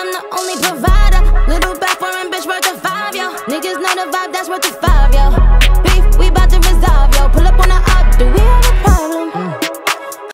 I'm the only provider. Little back foreign bitch worth the five, yo. Niggas know the vibe, that's worth the five.